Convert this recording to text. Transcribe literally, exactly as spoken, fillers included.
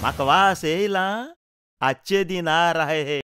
म्हाका वास येयला आजचे दिन आ रहे हे